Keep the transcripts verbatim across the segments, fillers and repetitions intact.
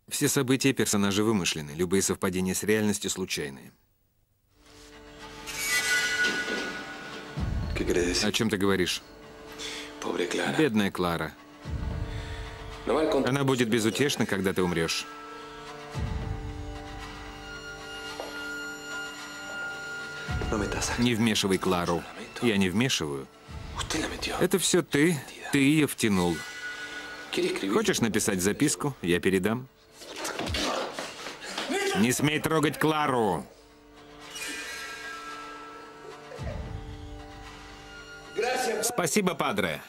Все события персонажа вымышлены, любые совпадения с реальностью случайны. О чем ты говоришь? Бедная Клара. Она будет безутешна, когда ты умрешь. Не вмешивай Клару. Я не вмешиваю. Это все ты. Ты ее втянул. Хочешь написать записку? Я передам. Не смей трогать Клару. Спасибо, падре.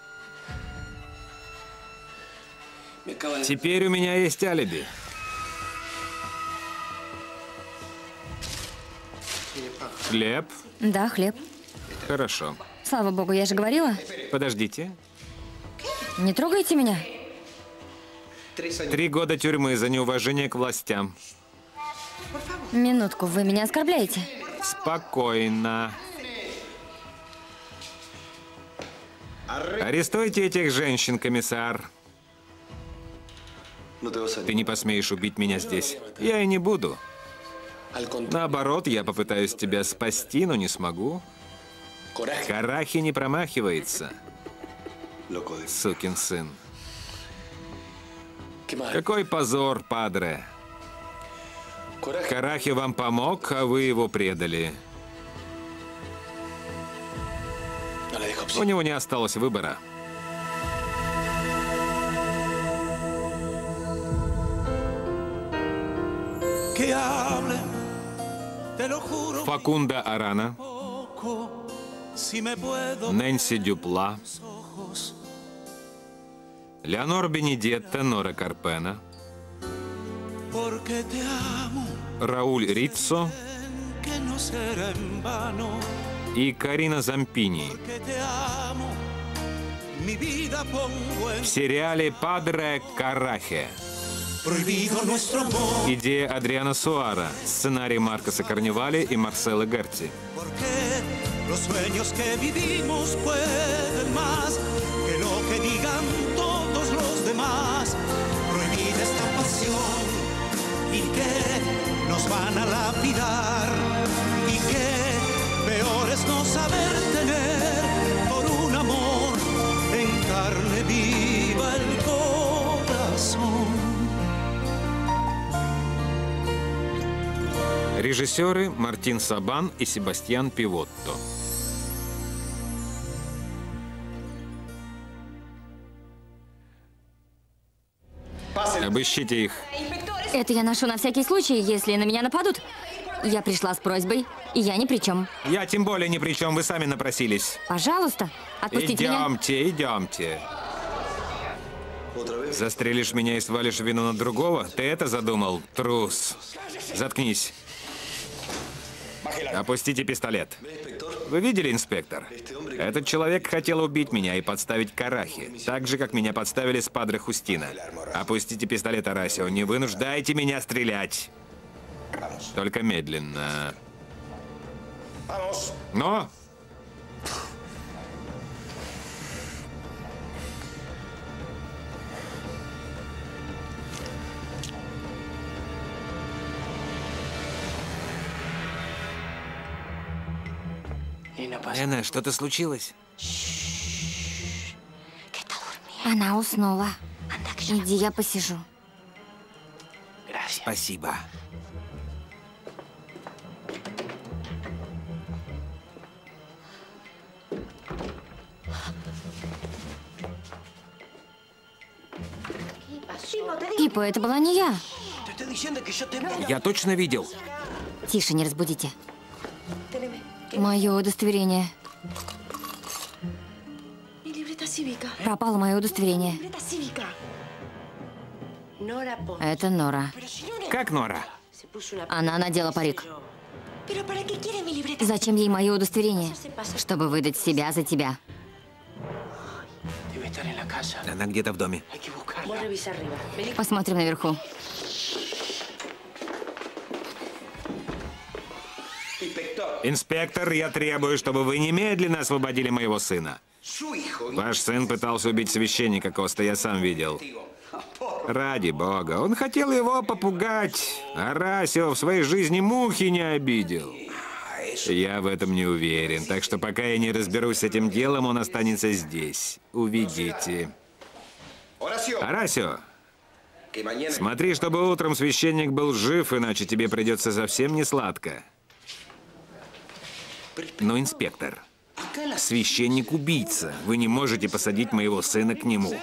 Теперь у меня есть алиби. Хлеб? Да, хлеб. Хорошо. Слава богу, я же говорила. Подождите. Не трогайте меня. Три года тюрьмы за неуважение к властям. Минутку, вы меня оскорбляете. Спокойно. Арестуйте этих женщин, комиссар. Ты не посмеешь убить меня здесь. Я и не буду. Наоборот, я попытаюсь тебя спасти, но не смогу. Карахи не промахивается. Сукин сын. Какой позор, падре. Карахи вам помог, а вы его предали. У него не осталось выбора. Факунда Арана, Нэнси Дюпла, Леонор Бенедетта, Нора Карпена, Рауль Риццо и Карина Зампини. В сериале «Падре Карахе». Идея Адриана Суара, сценарий Маркоса Карневали и Марсело Герти. Режиссеры Мартин Сабан и Себастьян Пивотто. Обыщите их. Это я ношу на всякий случай, если на меня нападут. Я пришла с просьбой, и я ни при чем. Я тем более ни при чем, вы сами напросились. Пожалуйста, отпустите меня. Идемте, идемте. Застрелишь меня и свалишь вину на другого? Ты это задумал, трус? Заткнись. Опустите пистолет. Вы видели, инспектор? Этот человек хотел убить меня и подставить Карахи, так же, как меня подставили с падре Хустина. Опустите пистолет, Арасио, не вынуждайте меня стрелять. Только медленно. Но! Эна, что-то случилось? Она уснула. Иди, я посижу. Спасибо. Пипо, это была не я. Я точно видел. Тише, не разбудите. Мое удостоверение. Пропало мое удостоверение. Это Нора. Как Нора? Она надела парик. Зачем ей мое удостоверение? Чтобы выдать себя за тебя. Она где-то в доме. Посмотрим наверху. Инспектор, я требую, чтобы вы немедленно освободили моего сына. Ваш сын пытался убить священника Коста, я сам видел. Ради бога, он хотел его попугать. Арасио в своей жизни мухи не обидел. Я в этом не уверен, так что пока я не разберусь с этим делом, он останется здесь. Увидите. Арасио, смотри, чтобы утром священник был жив, иначе тебе придется совсем не сладко. Но, инспектор, священник убийца. Вы не можете посадить моего сына к нему.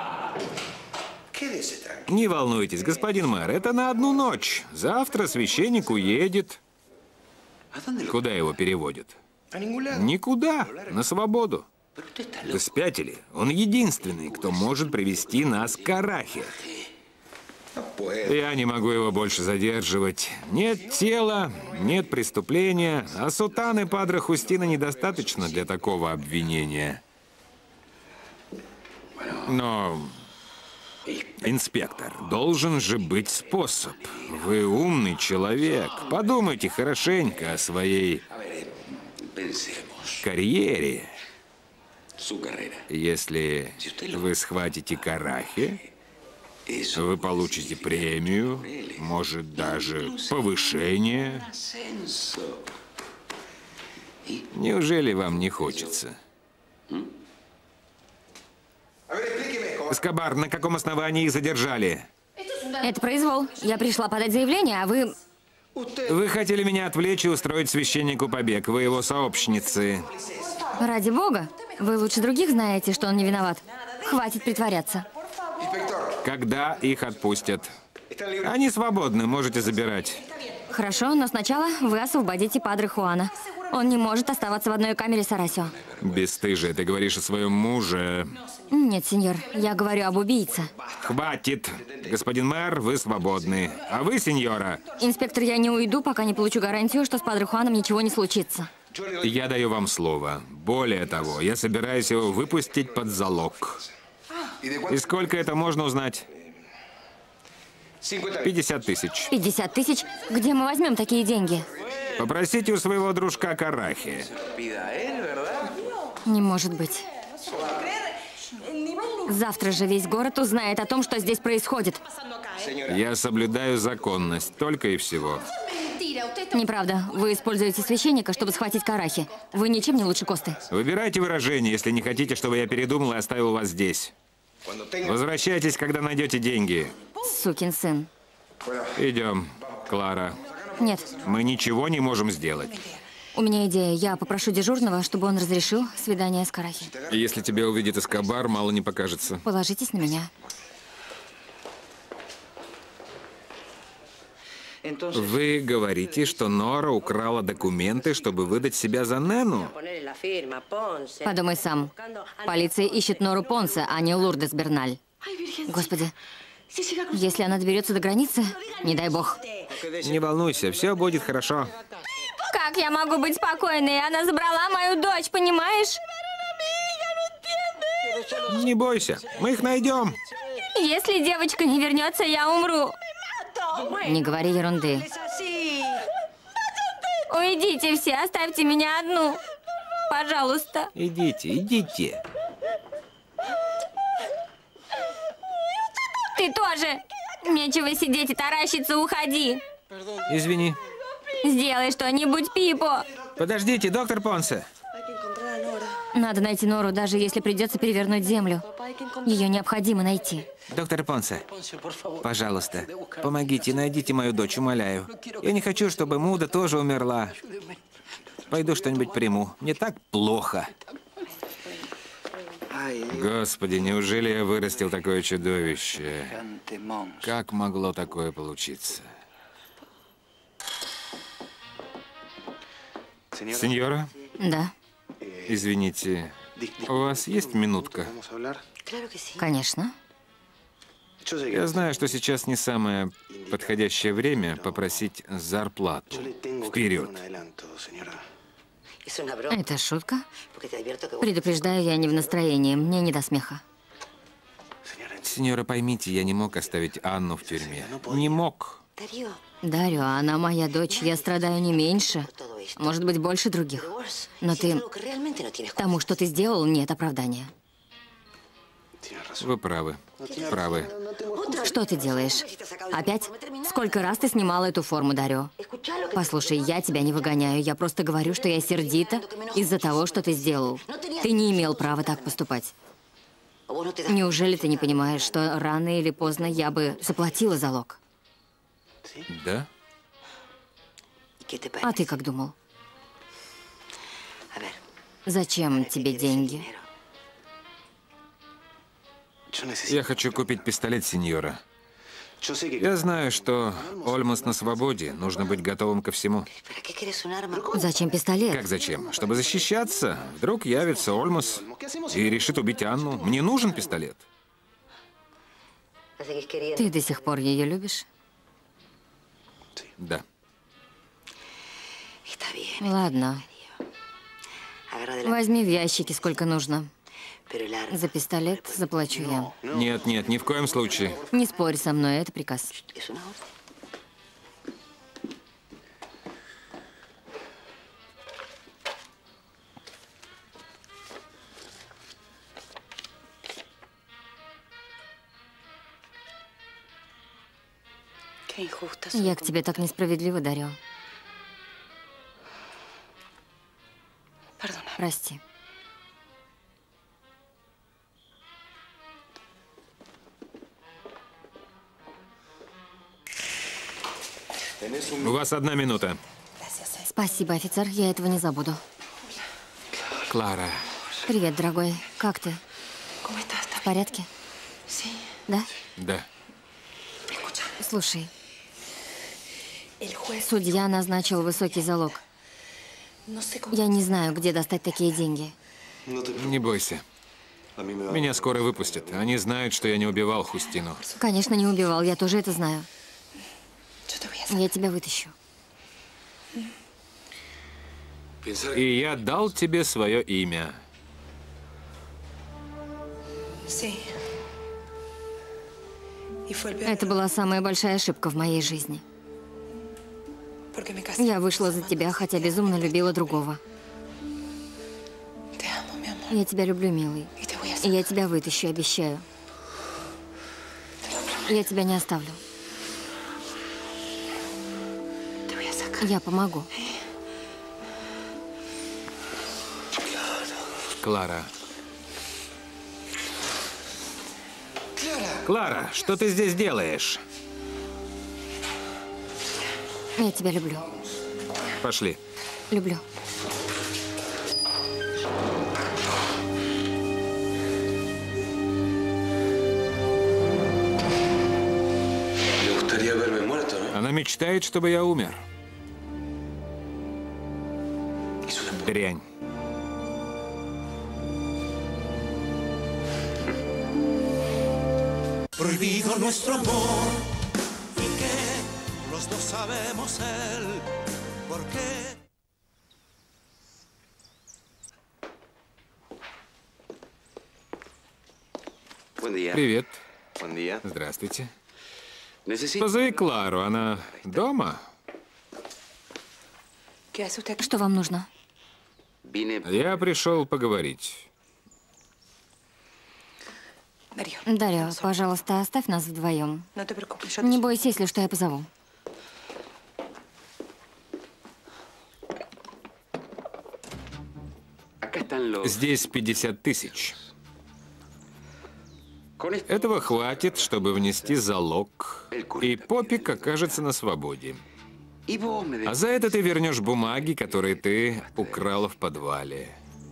Не волнуйтесь, господин мэр, это на одну ночь. Завтра священник уедет. Куда его переводят? Никуда, на свободу. Вы спятили? Он единственный, кто может привести нас к Карахе. Я не могу его больше задерживать. Нет тела, нет преступления, а сутаны падре Хустина недостаточно для такого обвинения. Но, инспектор, должен же быть способ. Вы умный человек. Подумайте хорошенько о своей карьере. Если вы схватите Карахи, вы получите премию, может, даже повышение. Неужели вам не хочется? Эскобар, на каком основании их задержали? Это произвол. Я пришла подать заявление, а вы... Вы хотели меня отвлечь и устроить священнику побег. Вы его сообщницы. Ради бога, вы лучше других знаете, что он не виноват. Хватит притворяться. Когда их отпустят? Они свободны, можете забирать. Хорошо, но сначала вы освободите падре Хуана. Он не может оставаться в одной камере с Арасио. Бесстыжие, ты говоришь о своем муже. Нет, сеньор, я говорю об убийце. Хватит. Господин мэр, вы свободны. А вы, сеньора? Инспектор, я не уйду, пока не получу гарантию, что с падре Хуаном ничего не случится. Я даю вам слово. Более того, я собираюсь его выпустить под залог. И сколько это можно узнать? пятьдесят тысяч. пятьдесят тысяч? Где мы возьмем такие деньги? Попросите у своего дружка Карахи. Не может быть. Завтра же весь город узнает о том, что здесь происходит. Я соблюдаю законность, только и всего. Неправда. Вы используете священника, чтобы схватить Карахи. Вы ничем не лучше Косты. Выбирайте выражение, если не хотите, чтобы я передумал и оставил вас здесь. Возвращайтесь, когда найдете деньги. Сукин сын. Идем, Клара. Нет. Мы ничего не можем сделать. У меня идея. Я попрошу дежурного, чтобы он разрешил свидание с Карахи. Если тебя увидит Эскобар, мало не покажется. Положитесь на меня. Вы говорите, что Нора украла документы, чтобы выдать себя за Нену? Подумай сам. Полиция ищет Нору Понсе, а не Лурдес Берналь. Господи, если она доберется до границы, не дай бог. Не волнуйся, все будет хорошо. Как я могу быть спокойной? Она забрала мою дочь, понимаешь? Не бойся, мы их найдем. Если девочка не вернется, я умру. Не говори ерунды. Уйдите все, оставьте меня одну. Пожалуйста. Идите, идите. Ты тоже. Нечего сидеть и таращиться, уходи. Извини. Сделай что-нибудь, Пипо. Подождите, доктор Понсе. Надо найти Нору, даже если придется перевернуть землю. Ее необходимо найти. Доктор Понсе, пожалуйста, помогите, найдите мою дочь, умоляю. Я не хочу, чтобы Муда тоже умерла. Пойду что-нибудь приму. Мне так плохо. Господи, неужели я вырастил такое чудовище? Как могло такое получиться? Сеньора? Да. Извините, у вас есть минутка? Конечно. Я знаю, что сейчас не самое подходящее время попросить зарплату. Вперед. Это шутка? Предупреждаю, я не в настроении. Мне не до смеха. Сеньора, поймите, я не мог оставить Анну в тюрьме. Не мог. Дарио, она моя дочь. Я страдаю не меньше. Может быть, больше других. Но ты... Тому, что ты сделал, нет оправдания. Вы правы. Правы. Что ты делаешь? Опять? Сколько раз ты снимала эту форму, Дарио? Послушай, я тебя не выгоняю. Я просто говорю, что я сердита из-за того, что ты сделал. Ты не имел права так поступать. Неужели ты не понимаешь, что рано или поздно я бы заплатила залог? Да? А ты как думал? Зачем тебе деньги? Я хочу купить пистолет, сеньора. Я знаю, что Ольмос на свободе. Нужно быть готовым ко всему. Зачем пистолет? Как зачем? Чтобы защищаться. Вдруг явится Ольмос и решит убить Анну. Мне нужен пистолет. Ты до сих пор ее любишь? Да. Ладно. Возьми в ящике сколько нужно. За пистолет заплачу я. Нет, нет, ни в коем случае. Не спорь со мной, это приказ. Я к тебе так несправедливо, Дарио. Прости. У вас одна минута. Спасибо, офицер, я этого не забуду. Клара. Привет, дорогой. Как ты? В порядке? Да? Да. Слушай, судья назначил высокий залог. Я не знаю, где достать такие деньги. Не бойся. Меня скоро выпустят. Они знают, что я не убивал Хустину. Конечно, не убивал, я тоже это знаю. Я тебя вытащу. И я дал тебе свое имя. Это была самая большая ошибка в моей жизни. Я вышла за тебя, хотя безумно любила другого. Я тебя люблю, милый. И я тебя вытащу, обещаю. Я тебя не оставлю. Я помогу. Клара. Клара, что ты здесь делаешь? Я тебя люблю. Пошли. Люблю. Она мечтает, чтобы я умер. Дрянь. Prohibido nuestro amor y que los dos sabemos el por qué. Привет. Здравствуйте. Позови Клару, она дома? Что вам нужно? Я пришел поговорить. Дарио, пожалуйста, оставь нас вдвоем. Не бойся, если что, я позову. Здесь пятьдесят тысяч. Этого хватит, чтобы внести залог, и Попик окажется на свободе. А за это ты вернешь бумаги, которые ты украла в подвале.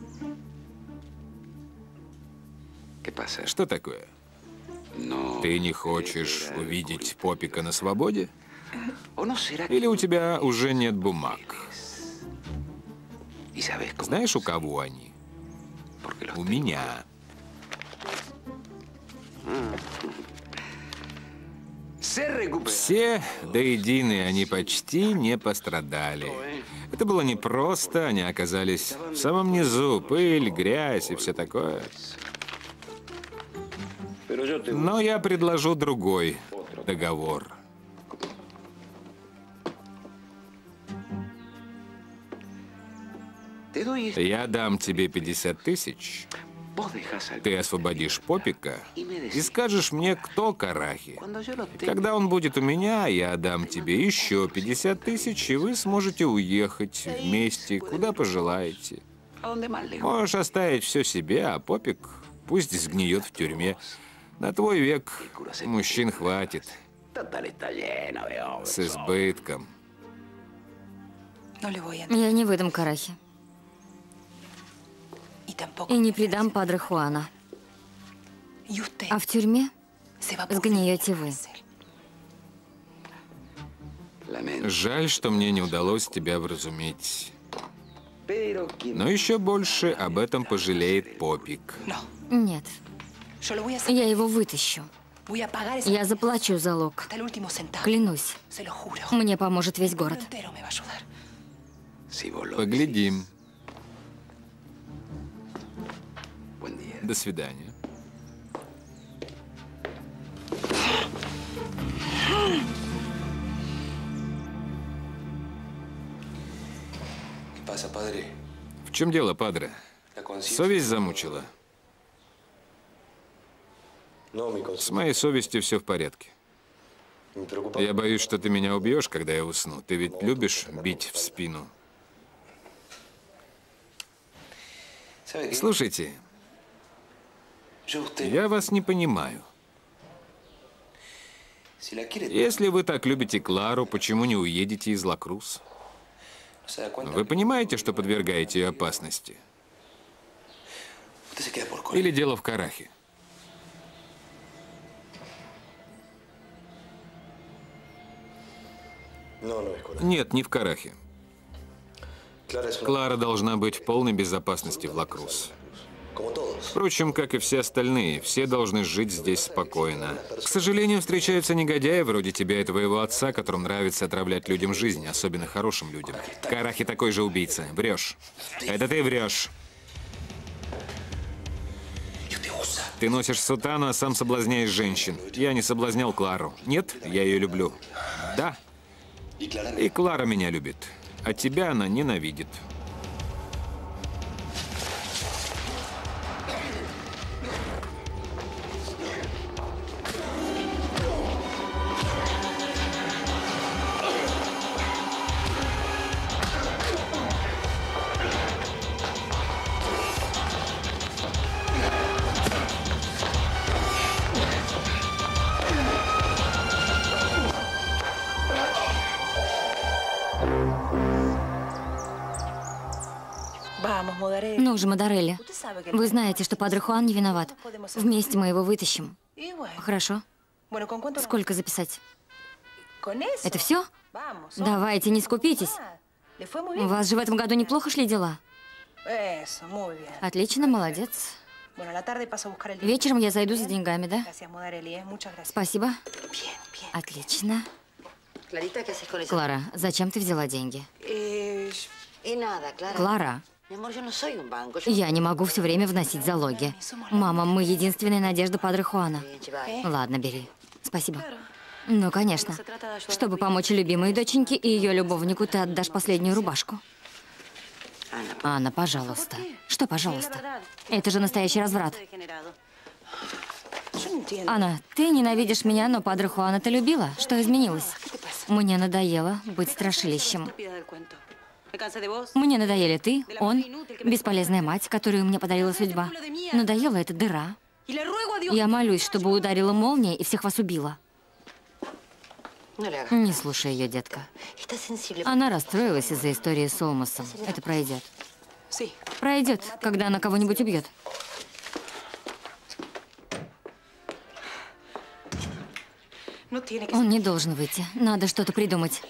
Что такое? Ты не хочешь увидеть Попика на свободе? Или у тебя уже нет бумаг? Знаешь, у кого они? У меня. Все до единой они почти не пострадали. Это было непросто, они оказались в самом низу. Пыль, грязь и все такое. Но я предложу другой договор. Я дам тебе пятьдесят тысяч Ты освободишь Попика и скажешь мне, кто Карахи. Когда он будет у меня, я дам тебе еще пятьдесят тысяч, и вы сможете уехать вместе, куда пожелаете. Можешь оставить все себе, а Попик пусть сгниет в тюрьме. На твой век мужчин хватит. С избытком. Я не выдам Карахи. И не предам падре Хуана. А в тюрьме сгниете вы. Жаль, что мне не удалось тебя вразумить. Но еще больше об этом пожалеет Попик. Нет. Я его вытащу. Я заплачу залог. Клянусь. Мне поможет весь город. Поглядим. До свидания. В чем дело, падре? Совесть замучила? С моей совестью все в порядке. Я боюсь, что ты меня убьешь, когда я усну. Ты ведь любишь бить в спину? Слушайте, я вас не понимаю. Если вы так любите Клару, почему не уедете из Ла-Крус? Вы понимаете, что подвергаете ее опасности? Или дело в Карахе? Нет, не в Карахе. Клара должна быть в полной безопасности в Ла-Крус. Впрочем, как и все остальные, все должны жить здесь спокойно. К сожалению, встречаются негодяи вроде тебя и твоего отца, которым нравится отравлять людям жизнь, особенно хорошим людям. Карахи такой же убийца. Врешь. Это ты врешь. Ты носишь сутану, а сам соблазняешь женщин. Я не соблазнял Клару. Нет, я ее люблю. Да. И Клара меня любит. А тебя она ненавидит. Ну же, Модарелли, вы знаете, что падре Хуан не виноват. Вместе мы его вытащим. Хорошо. Сколько записать? Это все? Давайте, не скупитесь. У вас же в этом году неплохо шли дела. Отлично, молодец. Вечером я зайду за деньгами, да? Спасибо. Отлично. Клара, зачем ты взяла деньги? Клара, я не могу все время вносить залоги. Мама, мы единственная надежда падре Хуана. Ладно, бери. Спасибо. Ну, конечно. Чтобы помочь любимой доченьке и ее любовнику, ты отдашь последнюю рубашку. Анна, пожалуйста. Что, пожалуйста? Это же настоящий разврат. Анна, ты ненавидишь меня, но падре Хуана ты любила. Что изменилось? Мне надоело быть страшилищем. Мне надоели ты, он, бесполезная мать, которую мне подарила судьба. Надоела эта дыра. Я молюсь, чтобы ударила молния и всех вас убила. Не слушай ее, детка. Она расстроилась из-за истории с Олмосом. Это пройдет. Пройдет, когда она кого-нибудь убьет. Он не должен выйти. Надо что-то придумать.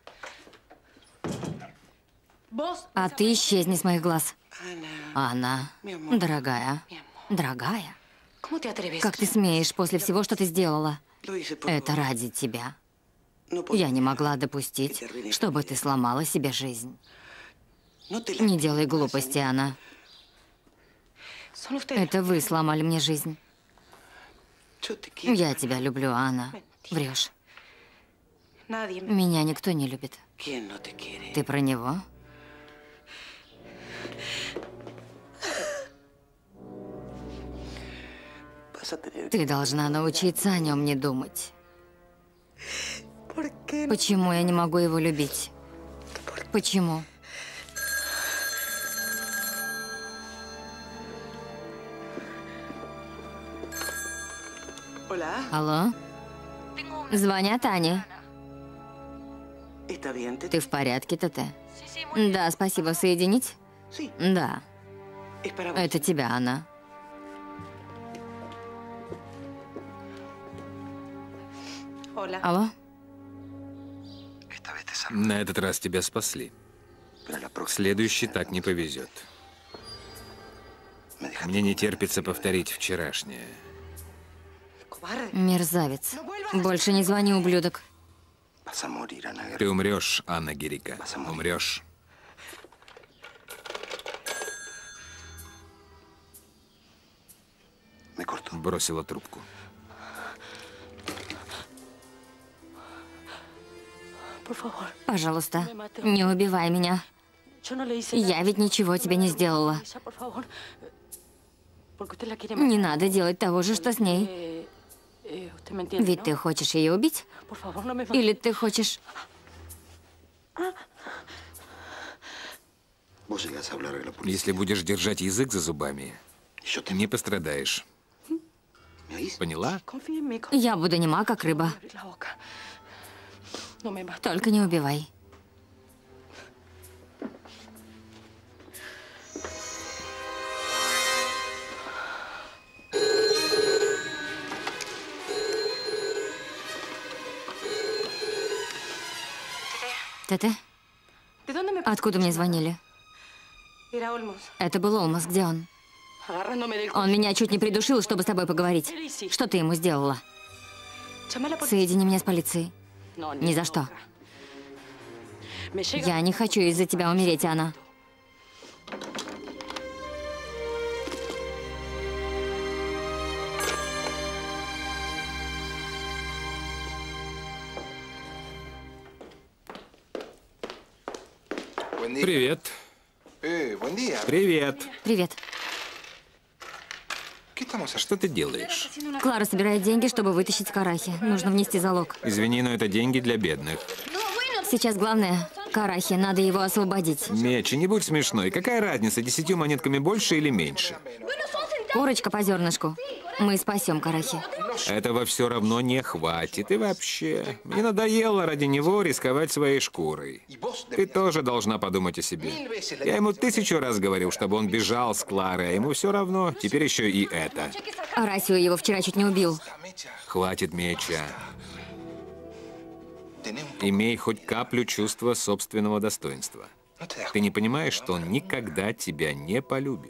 А ты исчезни с моих глаз. Анна, дорогая, дорогая, как ты смеешь после всего, что ты сделала? Это ради тебя. Я не могла допустить, чтобы ты сломала себе жизнь. Не делай глупости, Анна. Это вы сломали мне жизнь. Я тебя люблю, Анна. Врешь. Меня никто не любит. Ты про него? Ты должна научиться о нем не думать. Почему я не могу его любить? Почему? Алло? Звонят Ане. Ты в порядке, Тете? Да, спасибо. Соединить? Да. Это тебя, Анна. Алло? На этот раз тебя спасли. В следующий так не повезет. Мне не терпится повторить вчерашнее. Мерзавец. Больше не звони, ублюдок. Ты умрешь, Анна Герика. Умрешь. Бросила трубку. Пожалуйста, не убивай меня. Я ведь ничего тебе не сделала. Не надо делать того же, что с ней. Ведь ты хочешь ее убить? Или ты хочешь... Если будешь держать язык за зубами, не пострадаешь. Поняла? Я буду нема, как рыба. Только не убивай. Тете? Откуда мне звонили? Это был Олмос. Где он? Он меня чуть не придушил, чтобы с тобой поговорить. Что ты ему сделала? Соедини меня с полицией. Ни за что. Я не хочу из-за тебя умереть, Анна. Привет. Привет. Привет. Что ты делаешь? Клара собирает деньги, чтобы вытащить Карахи. Нужно внести залог. Извини, но это деньги для бедных. Сейчас главное – Карахи. Надо его освободить. Мечи, не будь смешной. Какая разница, десятью монетками больше или меньше? Курочка по зернышку. Мы спасем Карахи. Этого все равно не хватит. И вообще, мне надоело ради него рисковать своей шкурой. Ты тоже должна подумать о себе. Я ему тысячу раз говорил, чтобы он бежал с Кларой, а ему все равно. Теперь еще и это. Арасио его вчера чуть не убил. Хватит меча. Имей хоть каплю чувства собственного достоинства. Ты не понимаешь, что он никогда тебя не полюбит.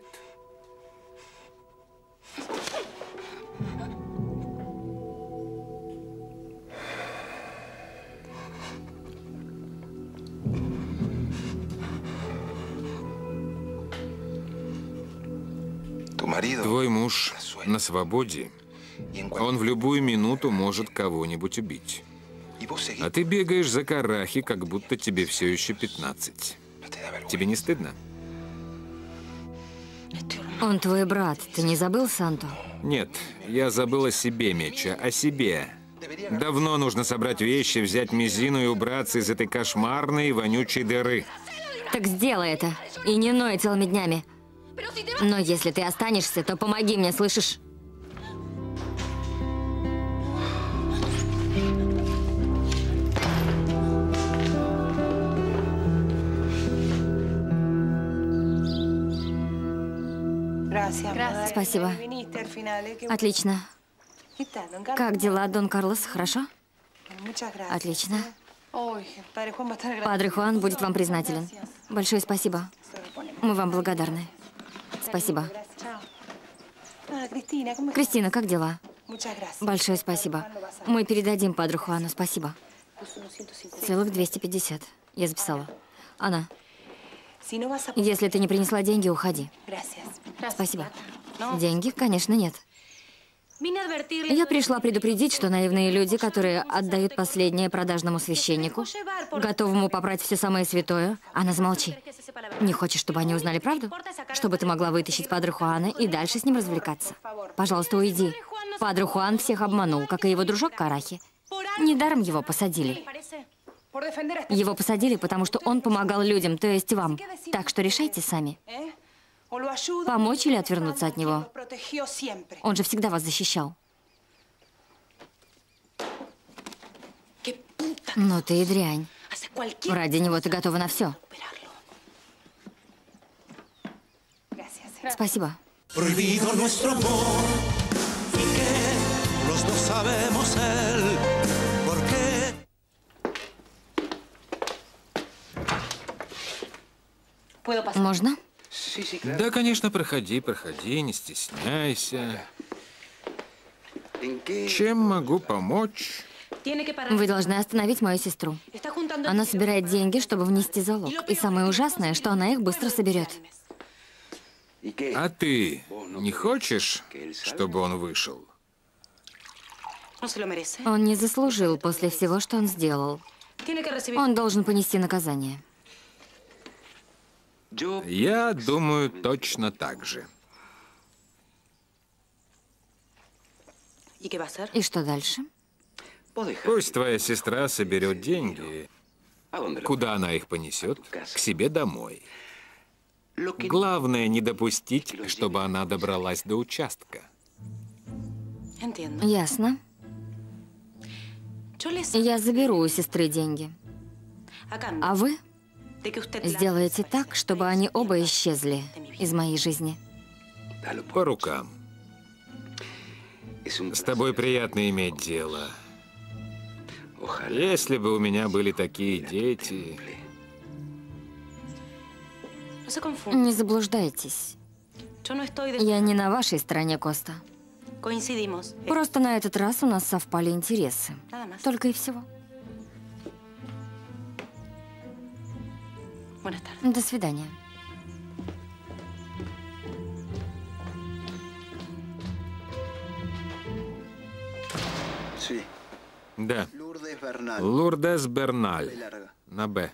Твой муж на свободе. Он в любую минуту может кого-нибудь убить. А ты бегаешь за Карахи, как будто тебе все еще пятнадцать. Тебе не стыдно? Он твой брат. Ты не забыл Санту? Нет, я забыл о себе, Меча, о себе. Давно нужно собрать вещи, взять мизину и убраться из этой кошмарной вонючей дыры. Так сделай это. И не ной целыми днями. Но если ты останешься, то помоги мне, слышишь? Спасибо. Отлично. Как дела, Дон Карлос? Хорошо? Отлично. Падре Хуан будет вам признателен. Большое спасибо. Мы вам благодарны. Спасибо. Кристина, как дела? Большое спасибо. Мы передадим Падре Хуану. Спасибо. Целых двести пятьдесят. Я записала. Анна, если ты не принесла деньги, уходи. Спасибо. Деньги, конечно, нет. Я пришла предупредить, что наивные люди, которые отдают последнее продажному священнику, готовому попрать все самое святое, Анна, замолчи. Не хочешь, чтобы они узнали правду? Чтобы ты могла вытащить Падре Хуана и дальше с ним развлекаться? Пожалуйста, уйди. Падре Хуан всех обманул, как и его дружок Карахи. Недаром его посадили. Его посадили, потому что он помогал людям, то есть вам. Так что решайте сами. Помочь или отвернуться от него? Он же всегда вас защищал. Ну ты и дрянь. Ради него ты готова на все. Спасибо. Prohibido nuestro amor y que los dos sabemos el por qué. Можно? Да, конечно, проходи, проходи, не стесняйся. Чем могу помочь? Вы должны остановить мою сестру. Она собирает деньги, чтобы внести залог. И самое ужасное, что она их быстро соберет. А ты не хочешь, чтобы он вышел? Он не заслужил после всего, что он сделал. Он должен понести наказание. Я думаю точно так же. И что дальше? Пусть твоя сестра соберет деньги. Куда она их понесет? К себе домой. Главное не допустить, чтобы она добралась до участка. Ясно. Я заберу у сестры деньги. А вы сделаете так, чтобы они оба исчезли из моей жизни. По рукам. С тобой приятно иметь дело. Если бы у меня были такие дети... Не заблуждайтесь. Я не на вашей стороне, Коста. Просто на этот раз у нас совпали интересы. Только и всего. До свидания. Да. Лурдес Берналь. На «Б».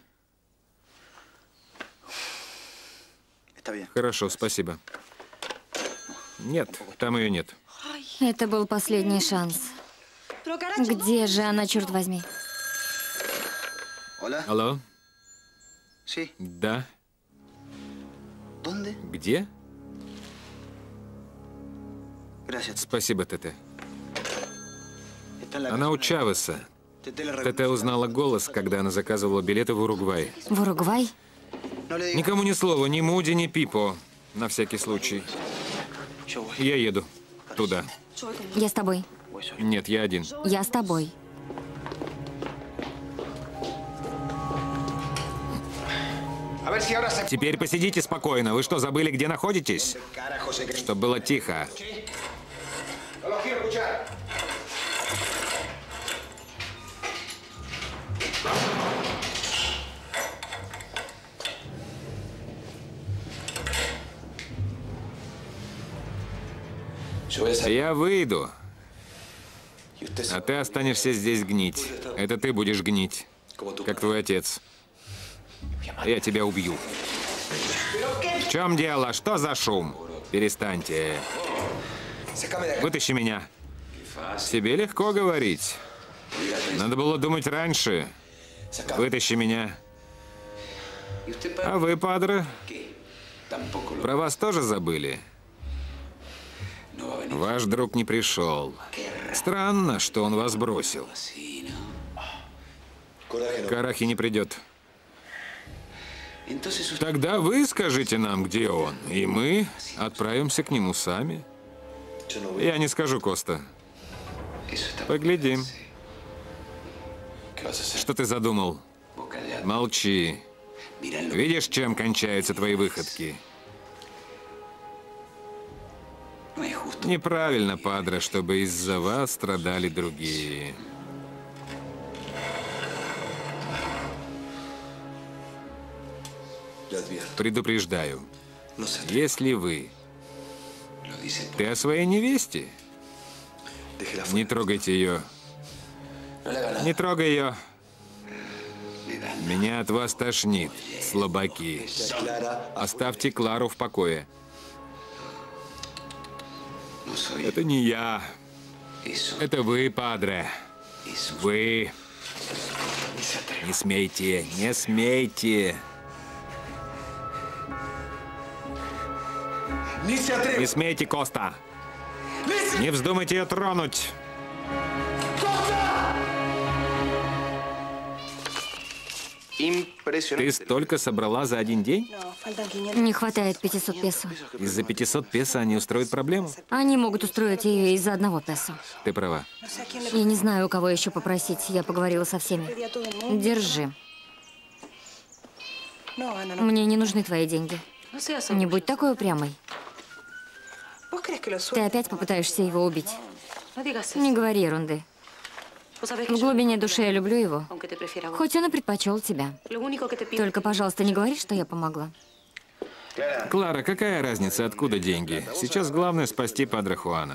Хорошо, спасибо. Нет, там ее нет. Это был последний шанс. Где же она, черт возьми? Алло? Да. Где? Спасибо, Тете. Она у Чавеса. Тете узнала голос, когда она заказывала билеты в Уругвай. В Уругвай? Никому ни слова, ни Муди, ни Пипо. На всякий случай. Я еду туда. Я с тобой. Нет, я один. Я с тобой. Теперь посидите спокойно. Вы что, забыли, где находитесь? Чтобы было тихо. Я выйду, а ты останешься здесь гнить. Это ты будешь гнить, как твой отец. Я тебя убью. В чем дело? Что за шум? Перестаньте. Вытащи меня. Тебе легко говорить. Надо было думать раньше. Вытащи меня. А вы, падре, про вас тоже забыли? Ваш друг не пришел. Странно, что он вас бросил. Карахи не придет. Тогда вы скажите нам, где он, и мы отправимся к нему сами. Я не скажу, Коста. Поглядим. Что ты задумал? Молчи. Видишь, чем кончаются твои выходки? Неправильно, падре, чтобы из-за вас страдали другие. Предупреждаю, если вы... Ты о своей невесте? Не трогайте ее. Не трогай ее. Меня от вас тошнит, слабаки. Оставьте Клару в покое. Это не я. Это вы, падре. Вы. Не смейте, не смейте. Не смейте, Коста. Не вздумайте ее тронуть. Ты столько собрала за один день? Не хватает пятисот песо. Из-за пятисот песо они устроят проблему? Они могут устроить ее из-за одного песо. Ты права. Я не знаю, у кого еще попросить. Я поговорила со всеми. Держи. Мне не нужны твои деньги. Не будь такой упрямой. Ты опять попытаешься его убить. Не говори ерунды. В глубине души я люблю его. Хоть он и предпочел тебя. Только, пожалуйста, не говори, что я помогла. Клара, какая разница, откуда деньги? Сейчас главное спасти падре Хуана.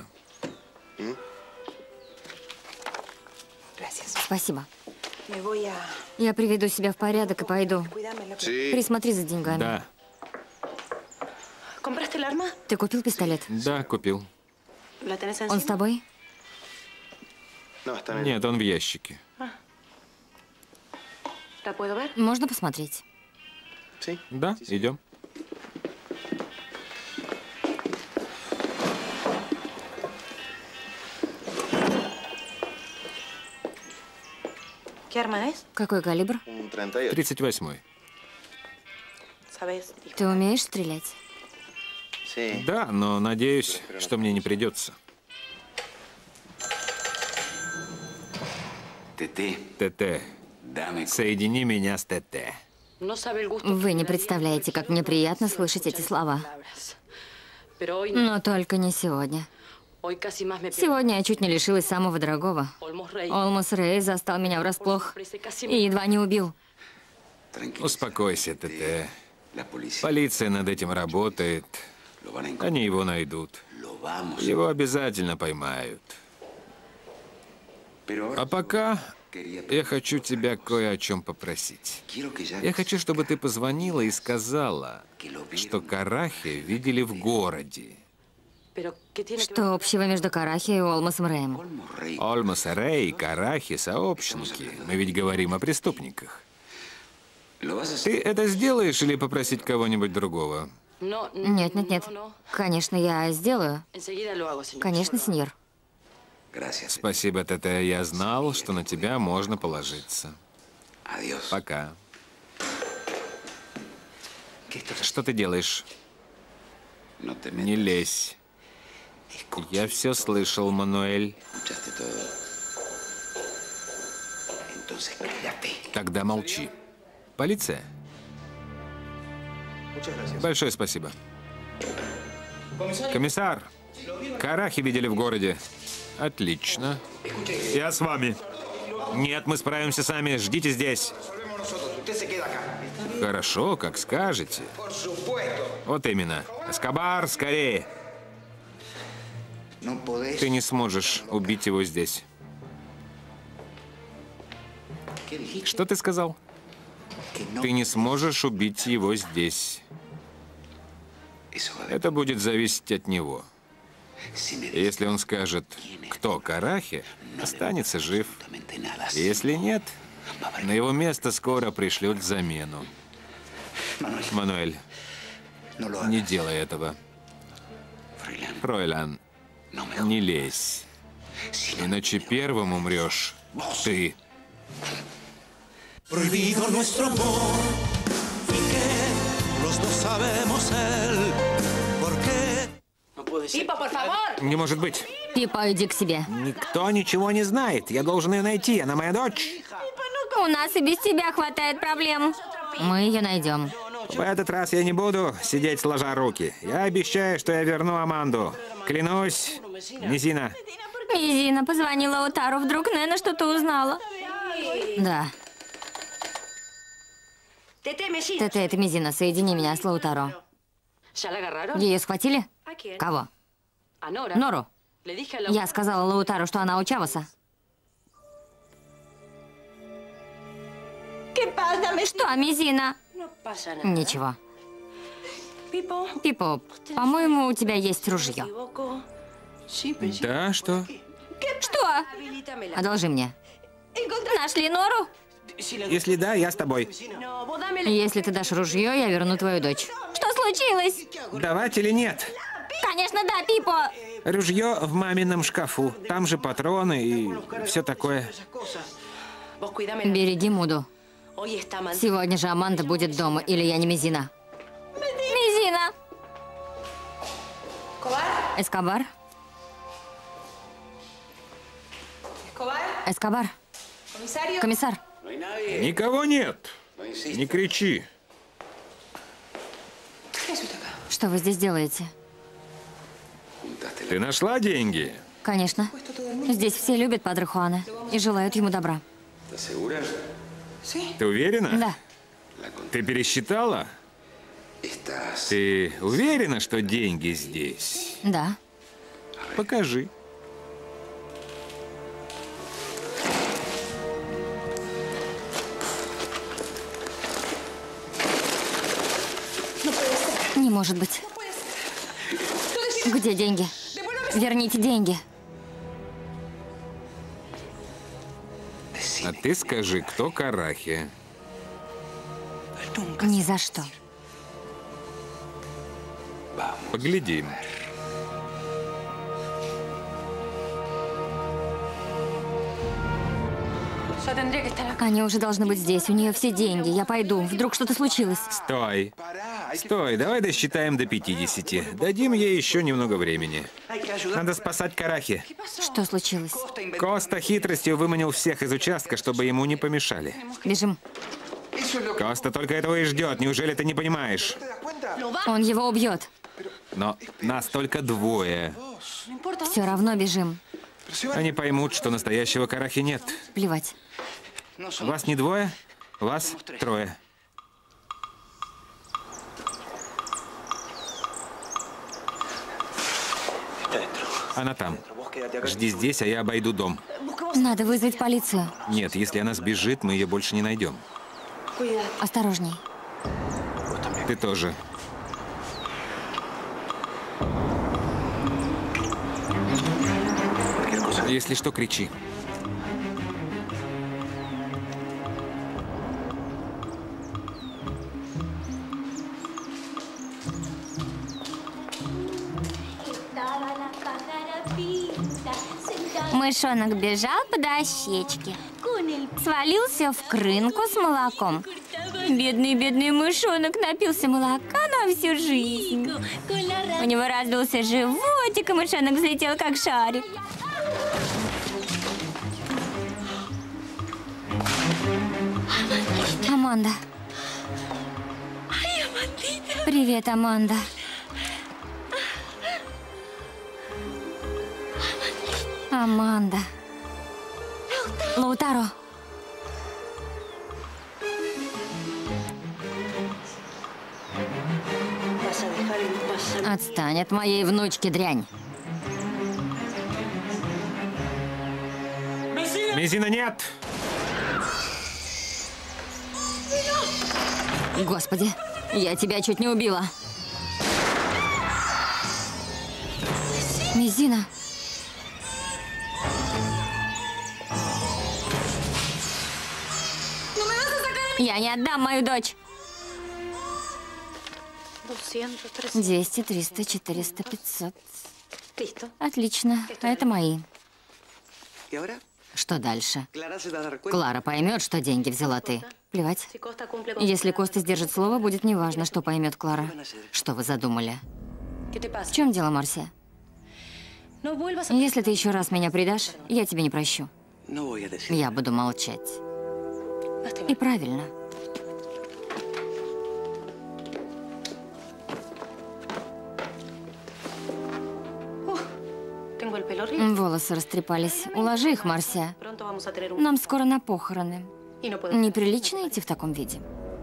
Спасибо. Я приведу себя в порядок и пойду. Присмотри за деньгами. Да. Ты купил пистолет? Да, купил. Он с тобой? Нет, он в ящике. Можно посмотреть? Да, идем. Какой калибр? тридцать восьмой. Ты умеешь стрелять? Да, но надеюсь, что мне не придется. ТТ. Соедини меня с ТТ. Вы не представляете, как мне приятно слышать эти слова. Но только не сегодня. Сегодня я чуть не лишилась самого дорогого. Олмос Рей застал меня врасплох и едва не убил. Успокойся, ТТ. Полиция над этим работает. Они его найдут. Его обязательно поймают. А пока я хочу тебя кое о чем попросить. Я хочу, чтобы ты позвонила и сказала, что Карахи видели в городе. Что общего между Карахи и Олмосом Рэем? Олмос Рей и Карахи — сообщники. Мы ведь говорим о преступниках. Ты это сделаешь или попросить кого-нибудь другого? Нет, нет, нет. Конечно, я сделаю. Конечно, сеньор. Спасибо, ТТ. Я знал, что на тебя можно положиться. Пока. Что ты делаешь? Не лезь. Я все слышал, Мануэль. Тогда молчи. Полиция? Большое спасибо. Комиссар, Карахи видели в городе. Отлично. Я с вами. Нет, мы справимся сами. Ждите здесь. Хорошо, как скажете. Вот именно. Эскобар, скорее. Ты не сможешь убить его здесь. Что ты сказал? Ты не сможешь убить его здесь. Это будет зависеть от него. Если он скажет, кто Карахи, останется жив. Если нет, на его место скоро пришлют замену. Мануэль, не делай этого. Фройлан, не лезь. Иначе первым умрешь ты. Prohibido nuestro amor y que los dos sabemos él por qué. Пипа, por favor. Не может быть. Пипа, иди к себе. Никто ничего не знает. Я должен ее найти. Она моя дочь. У нас и без тебя хватает проблем. Мы ее найдем. В этот раз я не буду сидеть сложа руки. Я обещаю, что я верну Аманду. Клянусь, Мизина. Мизина позвонила Лаутару. Вдруг Нена что-то узнала. Да. ТТ, это Мизина. Соедини меня с Лаутаро. Ее схватили? Кого? Нору. Я сказала Лаутару, что она у Чавоса. Что, Мизина? Ничего. Пипо, по-моему, у тебя есть ружье. Да, что? Что? Одолжи мне. Нашли нору? Если да, я с тобой. Если ты дашь ружье, я верну твою дочь. Что случилось? Давать или нет? Конечно, да, Пипо. Ружье в мамином шкафу. Там же патроны и все такое. Береги Муду. Сегодня же Аманда будет дома, или я не Мизина. Мизина! Эскобар? Эскобар? Комиссар? Никого нет. Не кричи. Что вы здесь делаете? Ты нашла деньги? Конечно. Здесь все любят Падре Хуана и желают ему добра. Ты уверена? Да. Ты пересчитала? Ты уверена, что деньги здесь? Да. Покажи. Не может быть. Где деньги? Верните деньги. А ты скажи, кто Карахи? Ни за что. Поглядим. Они уже должны быть здесь. У нее все деньги. Я пойду. Вдруг что-то случилось. Стой. Стой, давай досчитаем до пятидесяти. Дадим ей еще немного времени. Надо спасать Карахи. Что случилось? Коста хитростью выманил всех из участка, чтобы ему не помешали. Бежим. Коста только этого и ждет. Неужели ты не понимаешь? Он его убьет. Но нас только двое. Все равно бежим. Они поймут, что настоящего Карахи нет. Плевать. Вас не двое, вас трое. Она там. Жди здесь, а я обойду дом. Надо вызвать полицию. Нет, если она сбежит, мы ее больше не найдем. Осторожней. Ты тоже. Если что, кричи. Мышонок бежал по дощечке. Свалился в крынку с молоком. Бедный-бедный мышонок напился молока на всю жизнь. У него раздулся животик, и мышонок взлетел как шарик. Аманда. Привет, Аманда. Аманда. Лаутаро. Отстань от моей внучки, дрянь. Мизина, нет! Господи, я тебя чуть не убила. Мизина. Я не отдам мою дочь. двести, триста, четыреста, пятьсот. Отлично. Это мои. Что дальше? Клара поймет, что деньги взяла ты. Плевать. Если Коста сдержит слово, будет неважно, что поймет Клара. Что вы задумали? В чем дело, Марсия? Если ты еще раз меня предашь, я тебе не прощу. Я буду молчать. И правильно. Волосы растрепались. Уложи их, Марсия. Нам скоро на похороны. Неприлично идти в таком виде.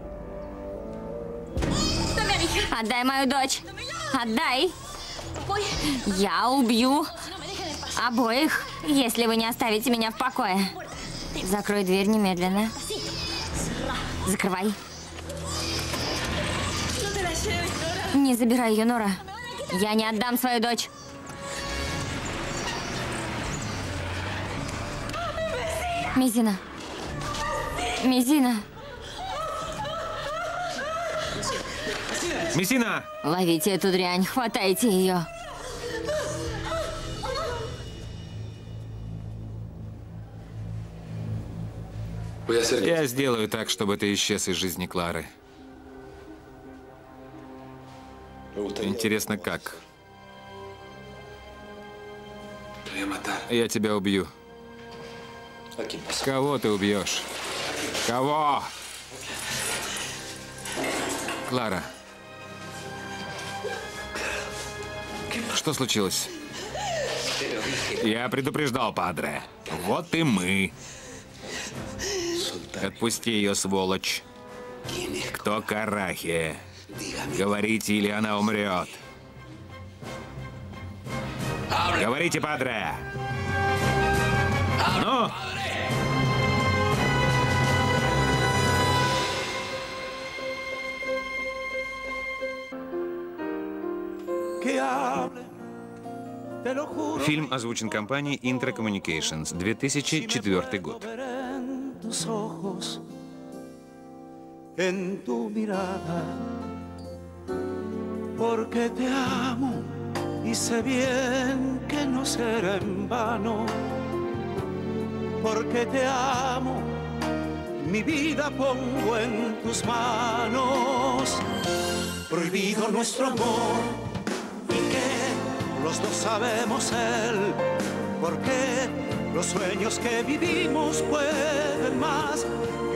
Отдай мою дочь. Отдай. Я убью обоих, если вы не оставите меня в покое. Закрой дверь немедленно. Закрывай. Не забирай ее, Нора. Я не отдам свою дочь. Мизина. Мизина. Мессина! Ловите эту дрянь, хватайте ее. Я сделаю так, чтобы ты исчез из жизни Клары. Интересно, как? Я тебя убью. Кого ты убьешь? Кого? Клара. Что случилось? Я предупреждал, падре. Вот и мы. Отпусти ее, сволочь. Кто Карахи? Говорите, или она умрет. Говорите, падре. Ну? Фильм озвучен компанией Intra Communications, две тысячи четвёртый год. En tu mirada, porque te amo y sé bien que no será en vano, porque te amo, mi vida pongo en tus manos. Prohibido nuestro amor y que los dos sabemos él, porque los sueños que vivimos pueden más.